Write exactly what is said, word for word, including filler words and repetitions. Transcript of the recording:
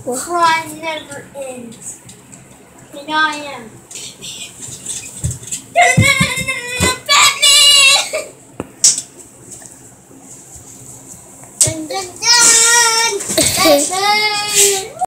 Crime never ends. And I am Batman! Dun dun dun! Batman!